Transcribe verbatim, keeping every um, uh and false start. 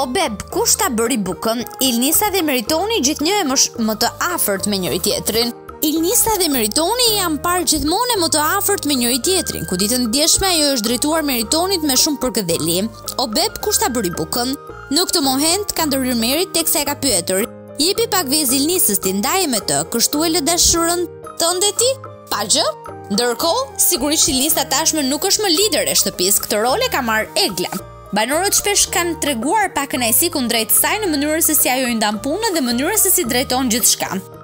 O beb, kush ta bëri bukën? Ilnisa dhe Meritoni gjithnjë e më, më të afërt me njëri tjetrin. Ilnisa dhe Meritoni janë parë gjithmonë më të afërt me njëri tjetrin, ku ditën e djeshme ajo është drejtuar Meritonit me shumë përkëdhelje. O beb, kush ta bëri bukën? Në këtë moment ka ndërhyrë Merit teksa e ka pyetur: "Jepi pak vezë Ilnisës ti, ndaje me të, kështu e lë dashurën tënde ti?" Pa gjë. Ndërkohë, sigurisht Ilnisa tashmë nuk është më lider e shtëpisë, këtë rol e ka marrë Egla. Banorët shpesh kanë treguar pak kënaqësi kundrejt saj në mënyrën se si ajo i ndan punën dhe mënyrën se si drejton gjithçka.